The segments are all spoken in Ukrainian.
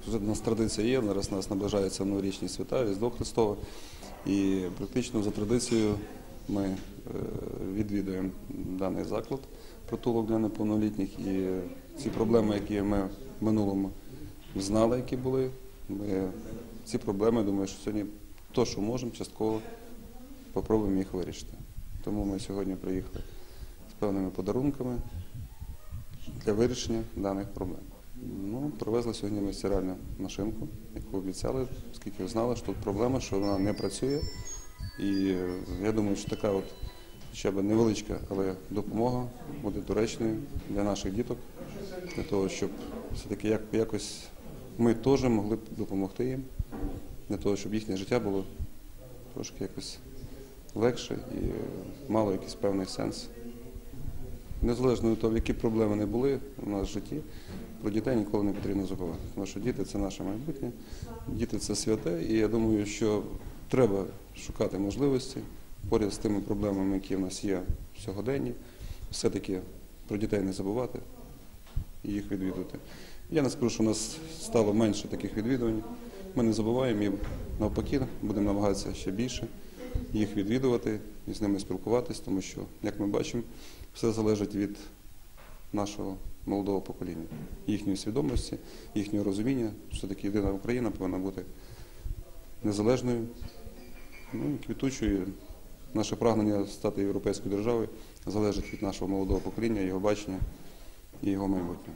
Вже у нас традиція є, зараз у нас наближаються новорічні свята, Різдво Христове. І практично за традицією ми відвідуємо даний заклад, притулок для неповнолітніх. І ці проблеми, які ми в минулому знали, які були, ми ці проблеми, думаю, що сьогодні то, що можемо, частково спробуємо їх вирішити. Тому ми сьогодні приїхали з певними подарунками для вирішення даних проблем. Привезли сьогодні ми стиральну машинку, яку обіцяли, оскільки знали, що тут проблема, що вона не працює. І я думаю, що така от хоча б невеличка, але допомога буде доречною для наших діток, для того, щоб все-таки якось ми теж могли б допомогти їм, для того, щоб їхнє життя було трошки якось легше і мало якийсь певний сенс. Незалежно від того, які проблеми не були у нас в житті, про дітей ніколи не потрібно забувати. Тому що діти – це наше майбутнє, діти – це святе. І я думаю, що треба шукати можливості поряд з тими проблемами, які в нас є в сьогоденні, все-таки про дітей не забувати і їх відвідувати. Я не скажу, що у нас стало менше таких відвідувань. Ми не забуваємо і навпаки будемо намагатися ще більше їх відвідувати і з ними спілкуватись, тому що, як ми бачимо, все залежить від нашого молодого покоління, їхньої свідомості, їхнього розуміння, що таки єдина Україна повинна бути незалежною, і квітучою. Наше прагнення стати європейською державою залежить від нашого молодого покоління, його бачення і його майбутнього.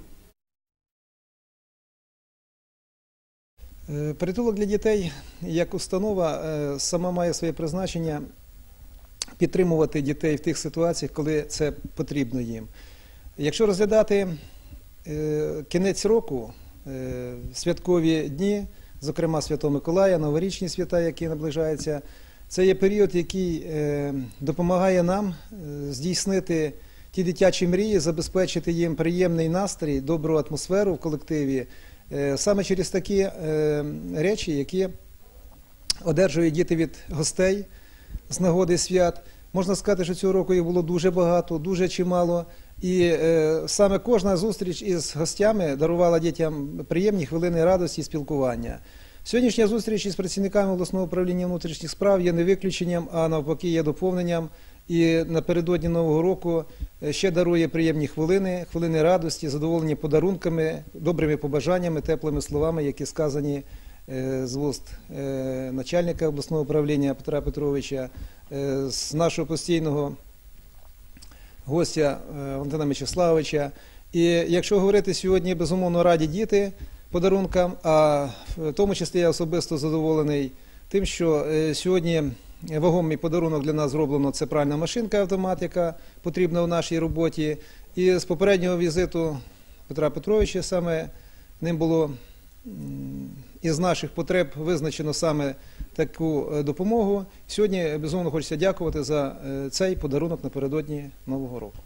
Притулок для дітей як установа сама має своє призначення підтримувати дітей в тих ситуаціях, коли це потрібно їм. Якщо розглядати кінець року, святкові дні, зокрема Святого Миколая, новорічні свята, які наближаються, це є період, який допомагає нам здійснити ті дитячі мрії, забезпечити їм приємний настрій, добру атмосферу в колективі, саме через такі речі, які одержують діти від гостей з нагоди свят. Можна сказати, що цього року їх було дуже багато, дуже чимало. І саме кожна зустріч із гостями дарувала дітям приємні хвилини радості і спілкування. Сьогоднішня зустріч із працівниками обласного управління внутрішніх справ є не виключенням, а навпаки є доповненням. І напередодні Нового року ще дарує приємні хвилини, хвилини радості, задоволені подарунками, добрими побажаннями, теплими словами, які сказані з вуст начальника обласного управління Петра Петровича, з нашого постійного гостя Валентина Мячеславовича. І якщо говорити сьогодні, безумовно, раді діти подарункам, а в тому числі я особисто задоволений тим, що сьогодні вагомий подарунок для нас зроблено – це пральна машинка-автомат, яка потрібна у нашій роботі. І з попереднього візиту Петра Петровича саме ним було із наших потреб визначено саме таку допомогу. Сьогодні, безумовно, хочеться дякувати за цей подарунок напередодні Нового року.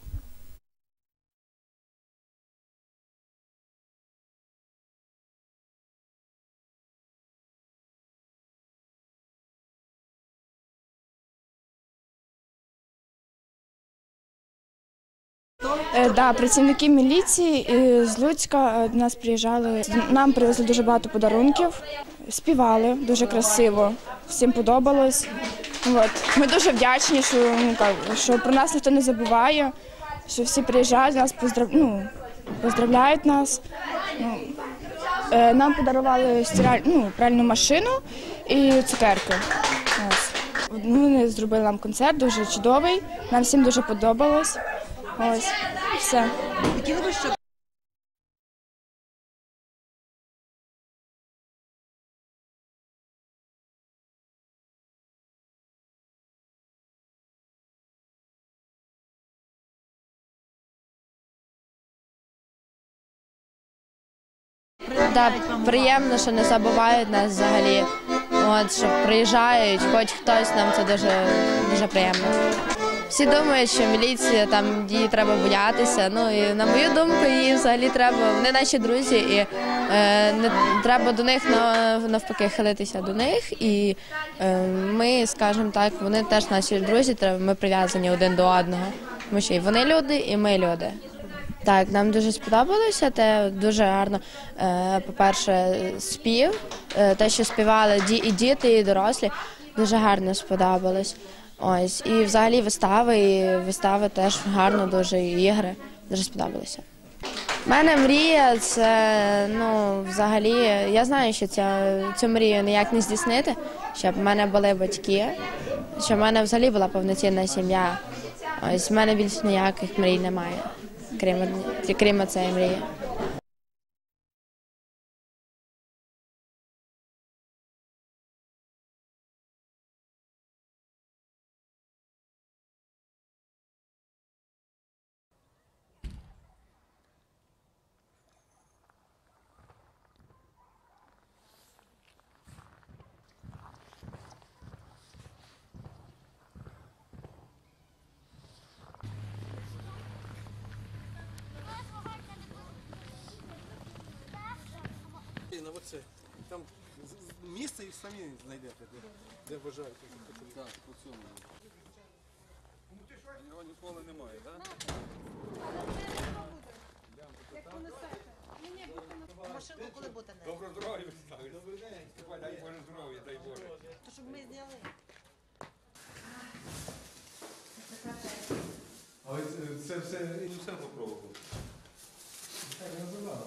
Да, працівники міліції з Луцька до нас приїжджали, нам привезли дуже багато подарунків, співали дуже красиво, всім подобалось. Ми дуже вдячні, що про нас ніхто не забуває, що всі приїжджають, нас поздравляють нас. Нам подарували пральну машину і цукерки. Вони зробили нам концерт, дуже чудовий, нам всім дуже подобалось. Ось, все. Да, приємно, що не забувають нас взагалі, що приїжджають, хоч хтось, нам це дуже приємно. Всі думають, що міліція, її треба боятися, і на мою думку, її взагалі треба, вони наші друзі, і не треба до них навпаки хилитися до них, і ми, скажімо так, вони теж наші друзі, ми прив'язані один до одного, тому що і вони люди, і ми люди. Так, нам дуже сподобалося, те дуже гарно, по-перше, спів, те, що співали і діти, і дорослі, дуже гарно сподобалось. Ось, і взагалі вистави теж гарно дуже, і ігри, дуже сподобалося. У мене мрія, це, взагалі, я знаю, що цю мрію ніяк не здійснити, щоб в мене були батьки, щоб в мене взагалі була повноцінна сім'я. Ось, в мене більше ніяких мрій немає, крім цієї мрії. Оце. Там місце і самі знайдете, де вважаєте. Так, по цьому. Його ніколи немає, так? Машину коли будете нести? Доброго здоров'я, добрий день. Дай Боже здоров'я, дай Боже. То щоб ми зняли. Але це все І все попробував. так називало.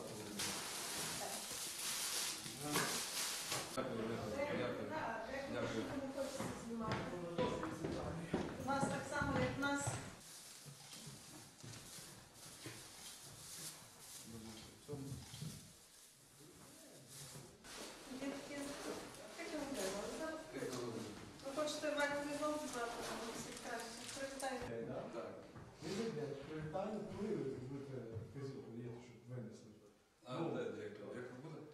Дякую. У нас так само, як в нас. Ви хочете вельми знову брати, всі краще. Привітайте. Привітання, коли ви будете вказівку даєте, щоб винесли? А де директор? Як ви буде?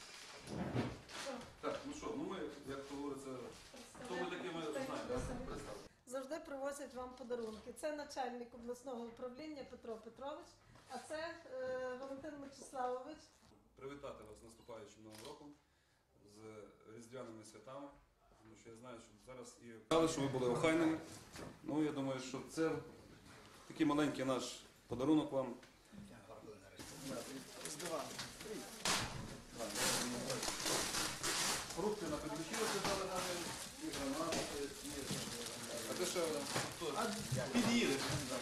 Так, ну що, ми, як говориться, хто ми такі, ми знаємо, так? Представте. Завжди привозять вам подарунки. Це начальник обласного управління Петро Петрович, а це Валентин Мячеславович. Привітати вас з наступаючим Новим роком, з різдвяними святами, тому що я знаю, що зараз і казали, що ви були охайними. Ну, я думаю, що це такий маленький наш подарунок вам. Фрукти на підключилися дали нам, і гранати, і... А ти що, хто? Під'їдеш.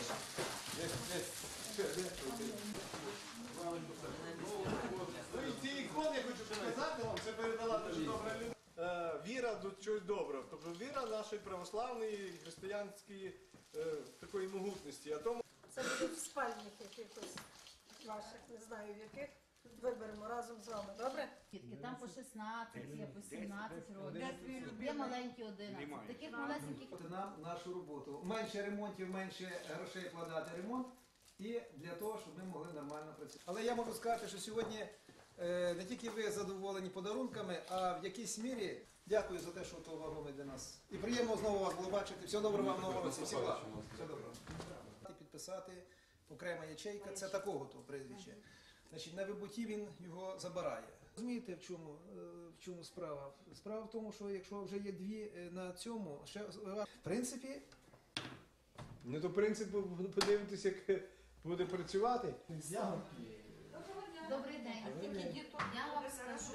Ці ікони, я хочу показати вам, це передала дуже добра людина. Віра до чогось доброго. Тобто віра нашої православної, християнської такої могутності. А тому Це буде в спальнях якихось ваших, не знаю в яких. Виберемо разом з вами, добре? Дітки, там по 16, є по 17 років, є маленькі 11. Таких малесеньких Нам нашу роботу. Менше ремонтів, менше грошей вкладати в ремонт і для того, щоб ми могли нормально працювати. Але я можу сказати, що сьогодні не тільки ви задоволені подарунками, а в якійсь мірі дякую за те, що то вагоме для нас. І приємно знову вас було бачити. Всього доброго вам нового році. Всі благ. Все доброго. Підписати окрема ячейка, це такого то прізвище. Значить, на вибуті він його забирає. Розумієте, в чому справа? Справа в тому, що якщо вже є дві на цьому, ще в принципі, не до принципу подивитися, як буде працювати. Добрий день. Я вам скажу,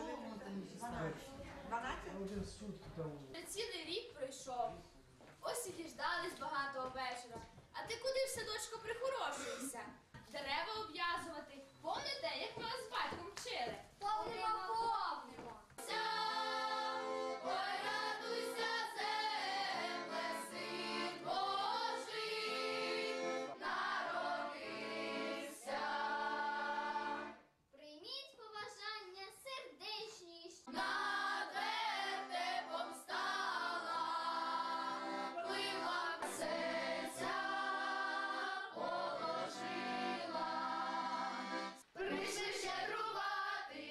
Цілий рік пройшов. Ось і діждались багатого вечора. А ти куди в садочку прихорошуєшся? Дерева обв'язувати. Помните, як ми вас з батьком вчили? Помнимо! Ой, радуйся, земле, син Божий народився. Прийміть побажання сердечність. Над вертепом стала, плива серця положила. Прийшли щедрувати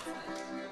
Дякую.